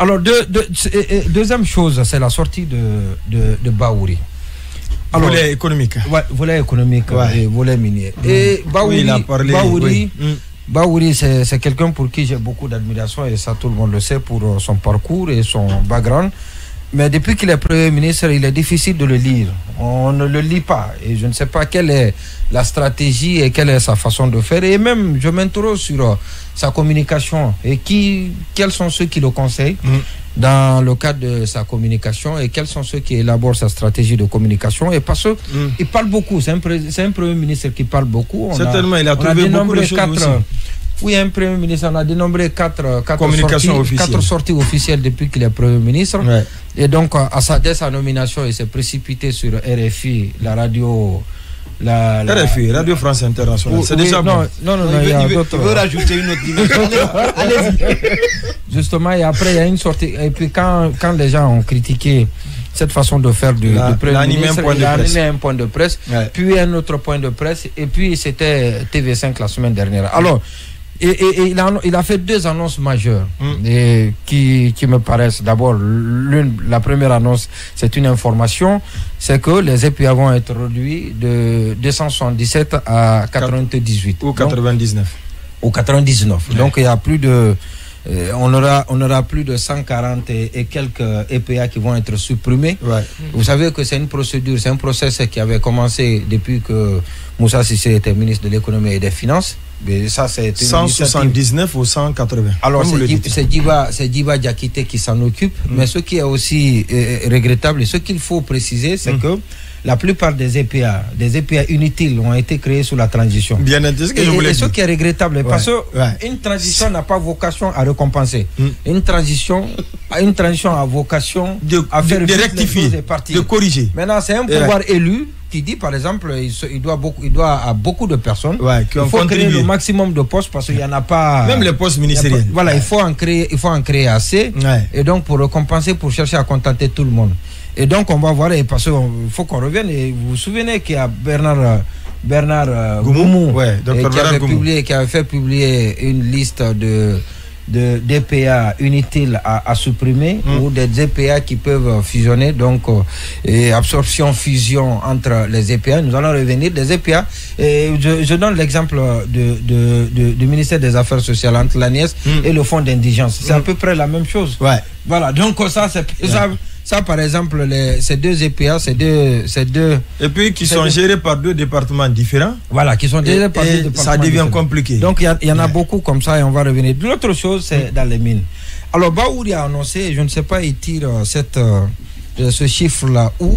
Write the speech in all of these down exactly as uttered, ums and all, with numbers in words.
Alors, deux, deux, deuxième chose, c'est la sortie de, de, de Bahouri. Alors, volet économique. Ouais, volet économique ouais. et volet minier. Mmh. Et Bahouri, oui, il a parlé, Bahouri, oui. mmh. Bahouri c'est quelqu'un pour qui j'ai beaucoup d'admiration, et ça tout le monde le sait, pour son parcours et son background. Mais depuis qu'il est Premier ministre, il est difficile de le lire. On ne le lit pas. Et je ne sais pas quelle est la stratégie et quelle est sa façon de faire. Et même, je m'interroge sur uh, sa communication. Et qui, quels sont ceux qui le conseillent mmh. dans le cadre de sa communication, et quels sont ceux qui élaborent sa stratégie de communication. Et parce qu'il mmh. parle beaucoup. C'est un, un Premier ministre qui parle beaucoup. On Certainement, a, il a trouvé beaucoup de choses quatre, aussi. Oui, un Premier ministre, on a dénombré quatre, quatre, sorties, quatre sorties officielles depuis qu'il est Premier ministre. Ouais. Et donc, à sa, dès sa nomination, il s'est précipité sur R F I, la radio... La, la, R F I, Radio France Internationale, c'est oui, déjà non, bon. Non, non, non, il, il, veut, il, veut, il veut rajouter une autre dimension. Allez-y. Justement, et après, il y a une sortie... Et puis, quand, quand les gens ont critiqué cette façon de faire du, la, du Premier ministre, un point il a animé un point de presse, ouais. puis un autre point de presse, et puis c'était T V cinq la semaine dernière. Alors... Et, et, et il, a, il a fait deux annonces majeures mm. et qui, qui me paraissent. D'abord, la première annonce, c'est une information, c'est que les E P A vont être réduits de deux cent soixante-dix-sept à quatre-vingt-dix-huit. Ou quatre-vingt-dix-neuf. Ou quatre-vingt-dix-neuf. Ouais. Donc il y a plus de... Euh, on, aura, on aura plus de cent quarante et, et quelques E P A qui vont être supprimés. Ouais. Vous savez que c'est une procédure, c'est un process qui avait commencé depuis que Moussa Cissé était ministre de l'économie et des finances. Mais ça, c'est cent soixante-dix-neuf ou cent quatre-vingts. Alors, c'est Djiba, Djiba Diakité qui s'en occupe. Mm. Mais ce qui est aussi euh, regrettable, et ce qu'il faut préciser, c'est mm. que la plupart des E P A, des E P A inutiles, ont été créés sous la transition. Bien entendu, ce que et, je voulais et dire. ce qui est regrettable, ouais. parce qu'une ouais. transition n'a pas vocation à récompenser. Mm. Une transition, une transition a vocation de, à faire de, de rectifier, de corriger. Maintenant, c'est un pouvoir ouais. élu qui dit, par exemple, il, se, il, doit beaucoup, il doit à beaucoup de personnes. Ouais, qui il faut créer le maximum de postes parce qu'il n'y en a pas. Même les postes ministériels. Voilà, ouais. il, faut en créer, il faut en créer assez. Ouais. Et donc, pour récompenser, pour chercher à contenter tout le monde. Et donc, on va voir, et parce qu'il faut qu'on revienne. Et vous vous souvenez qu'il y a Bernard, Bernard Goumou, ouais, et qui, avait publié, qui avait fait publier une liste de. de d'E P A inutiles à, à supprimer mm. ou des E P A qui peuvent fusionner, donc euh, et absorption fusion entre les E P A. Nous allons revenir des E P A, et je, je donne l'exemple de, de, de, du ministère des Affaires sociales entre l'A N I E S mm. et le fonds d'indigence, c'est mm. à peu près la même chose. Ouais. Voilà, donc ça c'est ouais. ça, ça par exemple les, ces deux E P A, ces deux, ces deux et puis qui sont deux, gérés par deux départements différents. Voilà, qui sont gérés par deux départements ça devient différents. compliqué. Donc il y, y en a ouais. beaucoup comme ça, et on va revenir. L'autre chose, c'est mmh. dans les mines. Alors Bahouri a annoncé, je ne sais pas, il tire cette, euh, ce chiffre-là où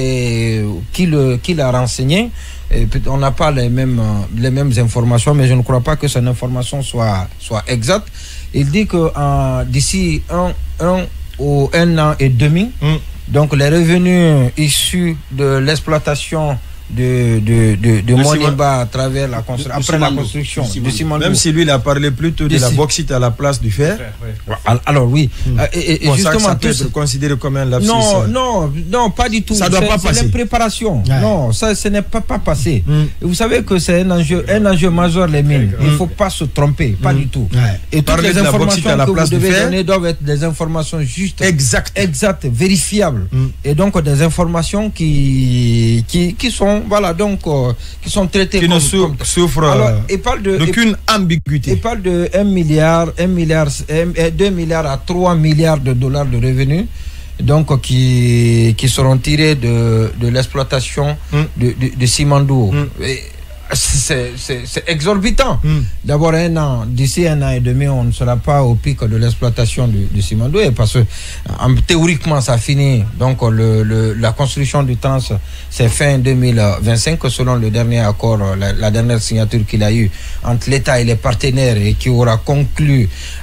et qui le qui l'a renseigné. Et on n'a pas les mêmes les mêmes informations, mais je ne crois pas que cette information soit soit exacte. Il dit que euh, d'ici un un ou un an et demi, mm. donc les revenus issus de l'exploitation de, de, de, de Moniba à travers la construction, après la construction de Simandou. Même si lui il a parlé plutôt de, de la bauxite à la place du fer. Ouais. Alors oui, mm. et, et bon, justement ça, ça peut être considéré comme un lapsus. Non, non, non, pas du tout. Ça doit pas passer. C'est l'impréparation. Ouais. Non, ça, ce n'est pas, pas passé. Mm. Vous savez que c'est un enjeu, un enjeu majeur, les mines. Il ne faut pas se tromper, pas mm. du tout. Ouais. Et toutes Parler les informations à la que place vous devez fer. donner doivent être des informations justes, exact, exactes, vérifiables. Mm. Et donc des informations qui, qui, qui sont, voilà, donc euh, qui sont traitées qui comme, ne sou comme... souffrent d'aucune ambiguïté. Il parle de un milliard, un milliard, deux milliards à trois milliards de dollars de revenus, donc qui, qui seront tirés de, de l'exploitation mm. de, de, de Simandou. Mm. C'est exorbitant. Mm. D'abord, un an, d'ici un an et demi, on ne sera pas au pic de l'exploitation du, du Simandou, et parce que en, théoriquement, ça finit. Donc, le, le, la construction du trans, c'est fin deux mille vingt-cinq, selon le dernier accord, la, la dernière signature qu'il a eue entre l'État et les partenaires, et qui aura conclu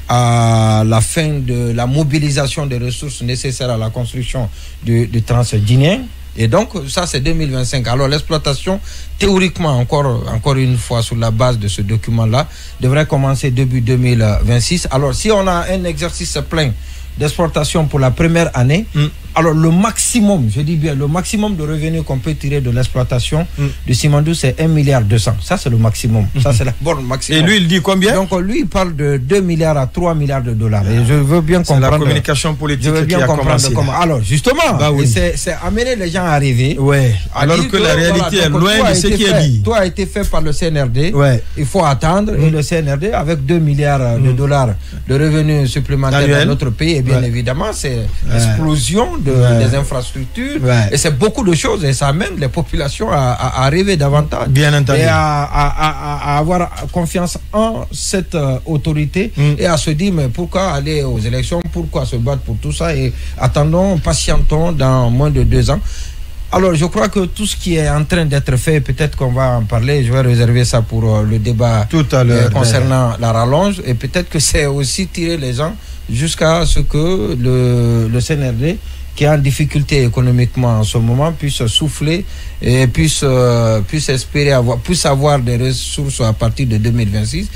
à la fin de la mobilisation des ressources nécessaires à la construction du, du trans guinéen. Et donc, ça, c'est deux mille vingt-cinq. Alors, l'exploitation, théoriquement, encore, encore une fois, sur la base de ce document-là, devrait commencer début deux mille vingt-six. Alors, si on a un exercice plein d'exportation pour la première année, mm. Alors le maximum, je dis bien, le maximum de revenus qu'on peut tirer de l'exploitation mm. du Simandou, c'est un milliard deux cents. Ça c'est le maximum. Mm. Ça c'est la borne maximum. Et lui il dit combien? Donc lui il parle de deux milliards à trois milliards de dollars. Ah. Et je veux bien comprendre. C'est la communication politique je veux bien qui a comprendre commencé. Comment. Alors justement, bah, oui. c'est amener les gens à rêver. Ouais. Alors que, que la réalité voilà, est loin de ce qui est dit. Tout a été fait par le C N R D. Ouais. Il faut attendre mm. et le C N R D avec deux milliards mm. de dollars de revenus supplémentaires Annuel. Dans notre pays. Et bien ouais. évidemment c'est ouais. l'explosion de, ouais. des infrastructures. Ouais. Et c'est beaucoup de choses et ça amène les populations à, à, à rêver davantage. Bien entendu. Et à, à, à, à avoir confiance en cette euh, autorité mm. et à se dire mais pourquoi aller aux élections, pourquoi se battre pour tout ça et attendons, patientons dans moins de deux ans. Alors je crois que tout ce qui est en train d'être fait, peut-être qu'on va en parler, je vais réserver ça pour euh, le débat tout à l'heure, euh, concernant ouais. la rallonge et peut-être que c'est aussi tirer les gens jusqu'à ce que le, le C N R D qui est en difficulté économiquement en ce moment puisse souffler et puisse, euh, puisse espérer avoir, puisse avoir des ressources à partir de deux mille vingt-six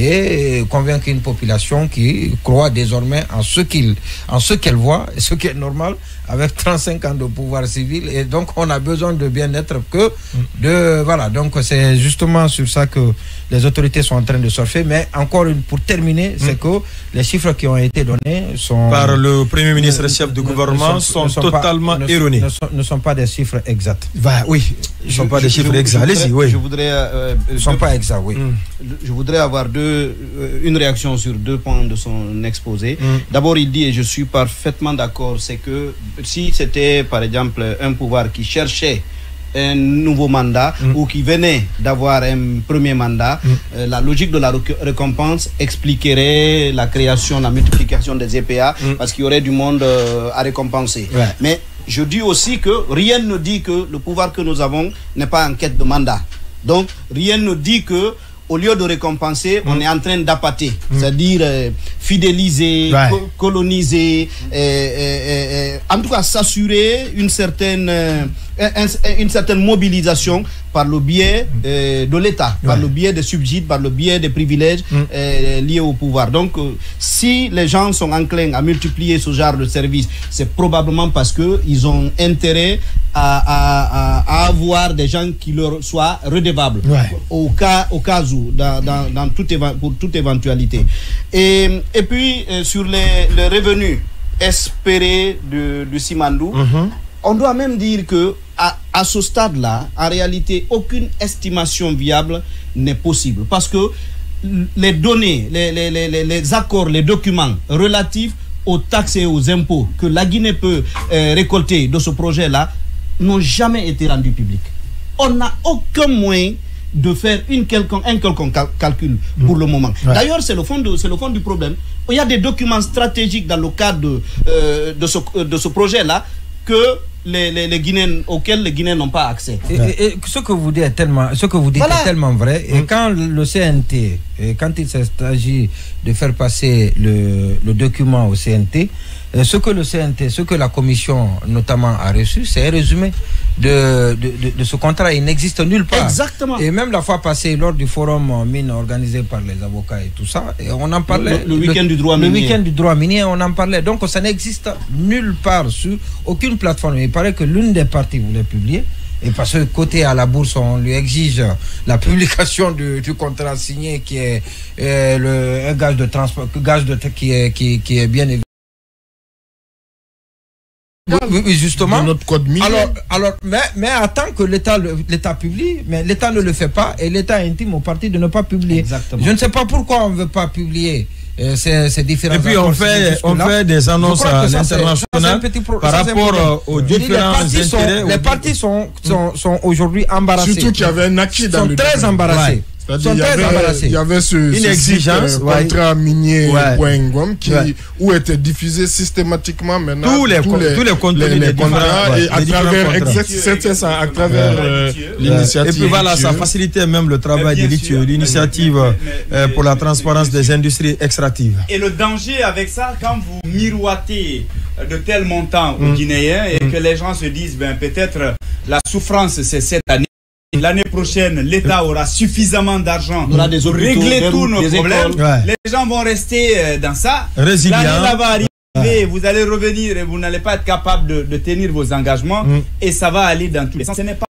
et convaincre une population qui croit désormais en ce qu'il, en ce qu'elle voit, ce qui est normal avec trente-cinq ans de pouvoir civil et donc on a besoin de bien-être que de, voilà, donc c'est justement sur ça que les autorités sont en train de surfer, mais encore une, pour terminer, c'est mm. que les chiffres qui ont été donnés sont par le Premier ministre et chef du gouvernement sont, sont totalement pas, erronés. Ne sont, ne sont pas des chiffres exacts. Bah, oui, ils ne sont pas des chiffres je, exacts. Allez-y, oui. Je voudrais, euh, ils ne sont pas exacts, oui. Mm. Je voudrais avoir deux, euh, une réaction sur deux points de son exposé. Mm. D'abord, il dit, et je suis parfaitement d'accord, c'est que si c'était par exemple un pouvoir qui cherchait un nouveau mandat mm. ou qui venait d'avoir un premier mandat, mm. euh, la logique de la récompense expliquerait la création, la multiplication des E P A mm. parce qu'il y aurait du monde euh, à récompenser. Ouais. Mais je dis aussi que rien ne dit que le pouvoir que nous avons n'est pas en quête de mandat. Donc rien ne dit que au lieu de récompenser, mm. on est en train d'appâter, mm. c'est-à-dire euh, fidéliser, ouais. co coloniser, euh, euh, euh, en tout cas s'assurer une certaine, euh, un, une certaine mobilisation par le biais euh, de l'État, ouais. par le biais des subsides, par le biais des privilèges mm. euh, liés au pouvoir. Donc, euh, si les gens sont enclins à multiplier ce genre de services, c'est probablement parce qu'ils ont intérêt à, à, à, à avoir des gens qui leur soient redevables, ouais. au cas, au cas où, dans, dans, dans toute pour toute éventualité. Et, et puis, euh, sur les, les revenus espérés de, de Simandou, mm-hmm. on doit même dire que à, à ce stade-là, en réalité, aucune estimation viable n'est possible. Parce que les données, les, les, les, les accords, les documents relatifs aux taxes et aux impôts que la Guinée peut euh, récolter de ce projet-là n'ont jamais été rendus publics. On n'a aucun moyen de faire une quelconque, un quelconque cal calcul pour mmh. le moment. Ouais. D'ailleurs, c'est le fond de, c'est le fond du problème. Il y a des documents stratégiques dans le cadre de, euh, de ce, de ce projet-là que les, les, les Guinéens, auxquels les Guinéens n'ont pas accès. Et, et, et ce que vous dites est tellement, ce que vous dites voilà. est tellement vrai. Et mmh. quand le C N T, et quand il s'agit de faire passer le, le document au C N T, ce que le C N T, ce que la commission notamment a reçu, c'est un résumé de, de, de, de ce contrat. Il n'existe nulle part. Exactement. Et même la fois passée, lors du forum mine organisé par les avocats et tout ça, et on en parlait. Le, le week-end du droit minier. Le week-end du droit minier, on en parlait. Donc ça n'existe nulle part sur aucune plateforme. Il paraît que l'une des parties voulait publier. Et parce que côté à la bourse, on lui exige la publication du, du contrat signé qui est euh, le, un gage de transport, gage de qui est, qui, qui est bien évident. Oui, oui, justement. De notre code minier. Alors, alors, mais, mais attend que l'État l'État publie, mais l'État ne le fait pas et l'État intime au parti de ne pas publier. Exactement. Je ne sais pas pourquoi on ne veut pas publier euh, ces, ces différents. Et puis on fait, on fait des annonces à l'international par rapport aux différents intérêts. Les partis sont, sont, sont aujourd'hui embarrassés. Surtout qu'il y avait un acquis dans le très domaine. embarrassés. Ouais. Il y, avait, il y avait ce, une ce exigence, site, euh, contrat minier ouais. point com qui ouais. où étaient diffusés systématiquement maintenant tous les, tous les, tous les contenus les, les contrats ouais. et à les travers exactement ça à travers euh, l'initiative. Et puis voilà, ça facilitait même le travail de l'I T I E, l'initiative euh, pour la transparence des industries extractives. Et le danger avec ça, quand vous miroitez de tels montants aux mmh. Guinéens et mmh. que les gens se disent, ben peut-être la souffrance c'est cette année. L'année prochaine, l'État aura suffisamment d'argent pour régler tous nos problèmes. Ouais. Les gens vont rester dans ça. Résilient. L'année là va arriver. Vous allez revenir et vous n'allez pas être capable de, de tenir vos engagements mm. et ça va aller dans tous les sens. Ce n'est pas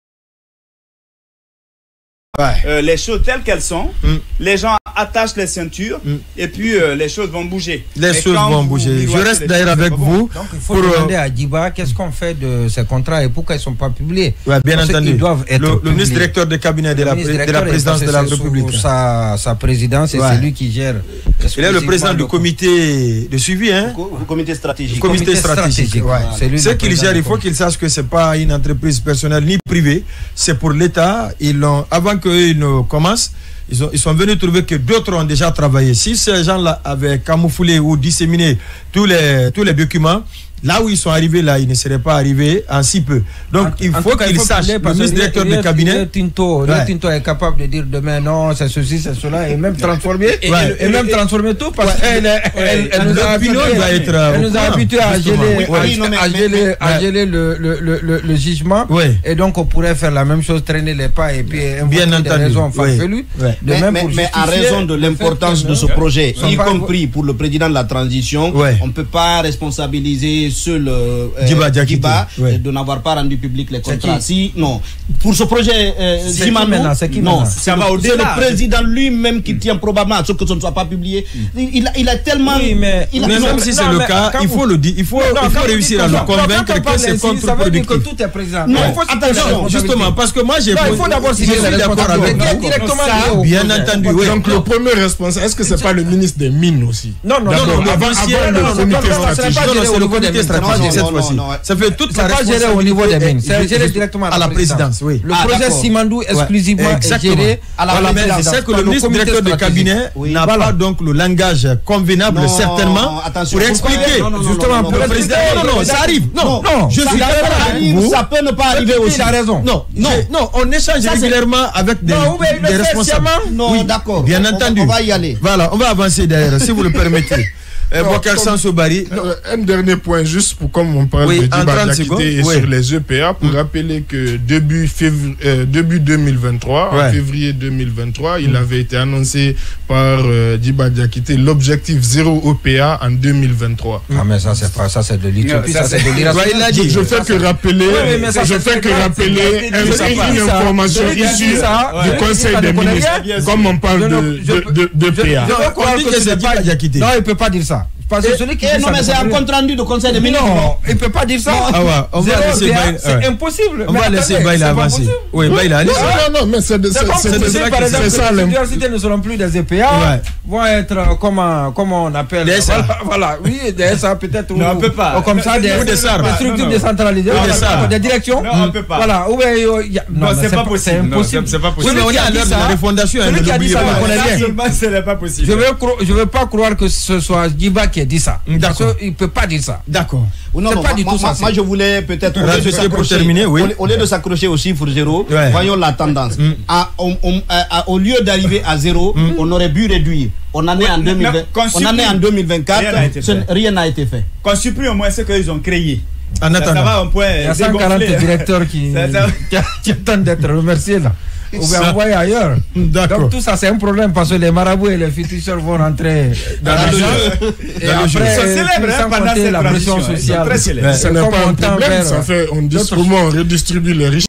ouais. euh, les choses telles qu'elles sont. Mm. Les gens attachent les ceintures mm. et puis euh, les choses vont bouger. Les et choses vont bouger. Je reste d'ailleurs avec vous. Donc il faut pour demander à Djiba qu'est-ce qu'on fait de ces contrats et pourquoi ils ne sont pas publiés. Ouais, bien Parce entendu. Être le, le ministre directeur de cabinet de la, de la présidence de la République. Sa, sa présidence et ouais. c'est lui qui gère. Il est le président du comité de suivi, hein? Le comité stratégique. Le comité stratégique. Ouais. C'est Ce qu'il gère, il faut qu'il sache que ce n'est pas une entreprise personnelle ni privée, c'est pour l'État. Ils l'ont, avant qu'ils ne commencent, ils, ont, ils sont venus trouver que d'autres ont déjà travaillé. Si ces gens-là avaient camouflé ou disséminé tous les, tous les documents, là où ils sont arrivés, là, ils ne seraient pas arrivés en si peu. Donc, en, il faut qu'ils sachent, le ministre directeur de cabinet... Tinto, ouais. Tinto est capable de dire demain, non, c'est ceci, c'est cela, et même transformer, et, ouais. et, et, et même transformer tout, parce ouais. qu'elle elle, elle, elle nous a habitués elle nous a habitués à geler, oui, à, à geler, à geler le, le, le, le, le jugement, ouais. et donc on pourrait faire la même chose, traîner les pas, et puis bien des raisons farfelues. Ouais. Mais, mais, mais en raison de l'importance de ce projet, y compris pour le président de la transition, on ne peut pas responsabiliser seul euh, Djiba, Djiba ouais. de n'avoir pas rendu public les contrats. Si, non. Pour ce projet, euh, Simano, non, ça va au-delà. C'est le président lui-même qui tient probablement à ce que ce ne soit pas publié. Mm. Il, a, il a tellement... Oui, mais, il a, mais même si c'est le cas, il faut le dire. Il faut, non, il faut réussir à le convaincre que c'est contre-productif. Que tout est président. Non, il faut attention, justement, parce que moi j'ai... Il faut d'abord signer les responsabilités directement. Bien entendu, oui. Donc le premier responsable, est-ce que c'est pas le ministre des Mines aussi? Non, non, non. Avant le comité stratégique. C'est le comité stratégique cette fois-ci. Ça fait toute la responsabilité au niveau des mines. C'est géré directement à la présidence. Oui. Le projet Simandou exclusivement est géré à la présidence. C'est que le ministre directeur de cabinet n'a pas donc le langage convenable certainement pour expliquer justement pour le président. Non, non, ça arrive. Non, non. Je suis d'accord. Ça peut ne pas arriver aussi. Il a raison. Non, non, non. On échange régulièrement avec des responsables. Non, d'accord. Bien entendu. On va y aller. Voilà, on va avancer d'ailleurs si vous le permettez. Euh, non, comme, euh, un dernier point juste pour comme on parle oui, de Djiba Diakité et oui. sur les E P A pour mmh. rappeler que début, février, euh, début deux mille vingt-trois, ouais. en février deux mille vingt-trois, mmh. il avait été annoncé par euh, Djiba Diakité l'objectif zéro E P A en deux mille vingt-trois. Ah mais ça c'est pas ça c'est de l'utopie, ça, ça c'est de l'irrationnalité. Je, je fais que rappeler, oui, ça, je fais que rappeler une, une information issue du Conseil des ministres, comme on parle de de P A. On dit que c'est Djiba Diakité. Non, il peut pas dire ça. Parce que celui qui dit non, mais c'est un compte rendu de conseil des ministres. Non, il ne peut pas dire ça. Ah ouais, on va laisser Baïl. C'est impossible. On va laisser Baïl avancer. Oui, Baïl a laissé. Non, non, mais c'est ça. Par exemple, les universités ne seront plus des E P A, vont être comment on appelle. Des S A. Voilà, oui, des S A peut-être. Non, on ne peut pas. Comme ça, des structures décentralisées, des directions. Non, on ne peut pas. Voilà. Non, c'est pas possible. C'est impossible. C'est pas possible. Oui, mais on est à l'heure de la refondation. Celui qui a dit ça, on connaît bien. Ce n'est pas possible. Je ne veux pas croire que ce soit Djiba qui a dit ça. Il ne peut pas dire ça. D'accord. Non, non, pas du tout ça. Moi, je voulais peut-être. Pour terminer, oui. Au lieu de s'accrocher au chiffre zéro, ouais. voyons la tendance. Mm. À, on, on, à, au lieu d'arriver à zéro, mm. on aurait pu réduire. On en est oui, en deux mille vingt. On en est en deux mille vingt-quatre. Rien n'a été fait. Qu'on supprime au moins ce qu'ils ont créé. En attendant, ça va un point. Il y a cent quarante directeurs qui, qui, qui attendent d'être remerciés là. Ou bien envoyer ailleurs. Donc tout ça c'est un problème parce que les marabouts et les féticheurs vont rentrer dans le jeu. Et dans après, ils sont célèbres la pression sociale. Ce n'est pas un problème. Ça fait, on dit comment on redistribue les richesses.